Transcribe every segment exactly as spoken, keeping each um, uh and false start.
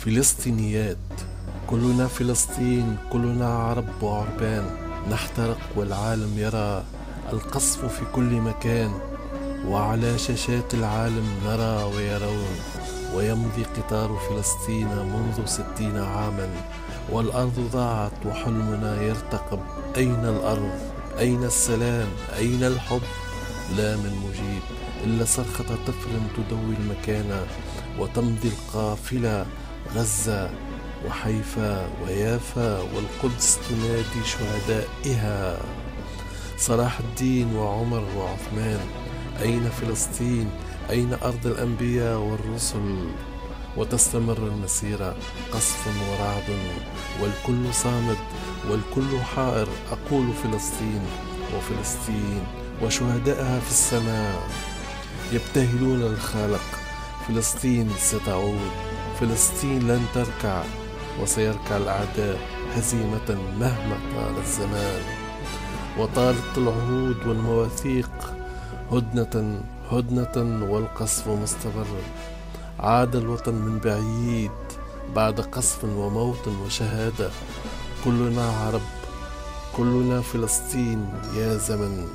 فلسطينيات. كلنا فلسطين، كلنا عرب وعربان، نحترق والعالم يرى القصف في كل مكان، وعلى شاشات العالم نرى ويرون، ويمضي قطار فلسطين منذ ستين عاما، والأرض ضاعت وحلمنا يرتقب. أين الأرض؟ أين السلام؟ أين الحب؟ لا من مجيب إلا صرخة طفل تدوي المكان، وتمضي القافلة غزة وحيفا ويافا والقدس تنادي شهدائها. صلاح الدين وعمر وعثمان، أين فلسطين؟ أين أرض الأنبياء والرسل؟ وتستمر المسيرة قصف ورعد والكل صامد والكل حائر. أقول فلسطين وفلسطين وشهدائها في السماء يبتهلون الخالق. فلسطين ستعود، فلسطين لن تركع، وسيركع الأعداء هزيمة مهما طال الزمان. وطالت العهود والمواثيق هدنة هدنة والقصف مستمر. عاد الوطن من بعيد بعد قصف وموت وشهادة. كلنا عرب، كلنا فلسطين يا زمن.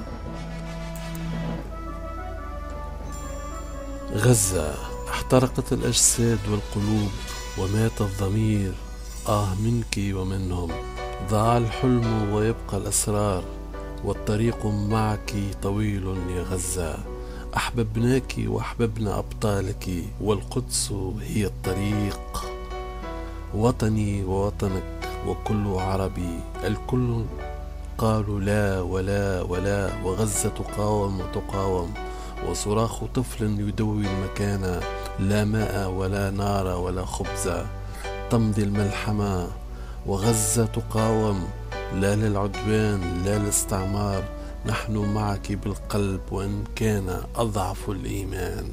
غزة احترقت الأجساد والقلوب ومات الضمير. آه منك ومنهم. ضاع الحلم ويبقى الأسرار، والطريق معك طويل يا غزة. أحببناك وأحببنا أبطالك، والقدس هي الطريق. وطني ووطنك وكل عربي، الكل قالوا لا ولا ولا، وغزة تقاوم وتقاوم، وصراخ طفل يدوي المكان. لا ماء ولا نار ولا خبز، تمضي الملحمة وغزة تقاوم. لا للعدوان لا للاستعمار، نحن معك بالقلب وإن كان أضعف الإيمان.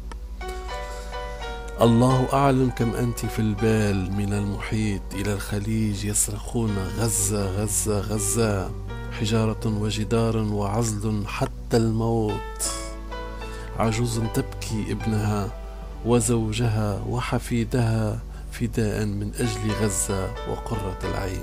الله أعلم كم أنت في البال، من المحيط إلى الخليج يصرخون غزة غزة غزة. حجارة وجدار وعزل حتى الموت. عجوز تبكي ابنها وزوجها وحفيدها فداء من أجل غزة وقرة العين.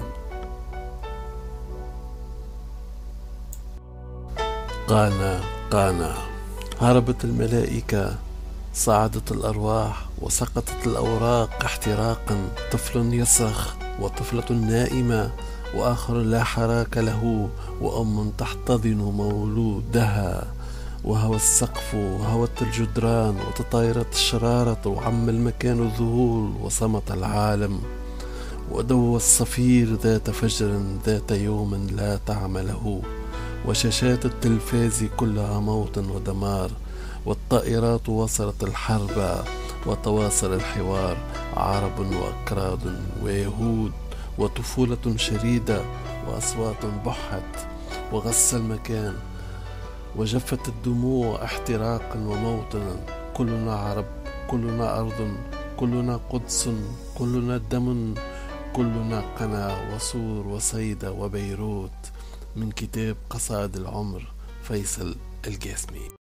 قانا قانا هربت الملائكة، صعدت الأرواح وسقطت الأوراق احتراقا. طفل يصرخ وطفلة نائمة وآخر لا حراك له، وأم تحتضن مولودها. وهوى السقف وهوت الجدران وتطايرت الشرارة، وعم المكان الذهول وصمت العالم. ودوى الصفير ذات فجر ذات يوم لا تعمله، وشاشات التلفاز كلها موت ودمار. والطائرات وصلت الحرب وتواصل الحوار، عرب وأكراد ويهود وطفولة شريدة وأصوات بحت وغص المكان، وجفت الدموع احتراقا وموطنا. كلنا عرب، كلنا أرض، كلنا قدس، كلنا دم، كلنا قنا وصور وصيدا وبيروت. من كتاب قصائد العمر، فيصل الجاسمي.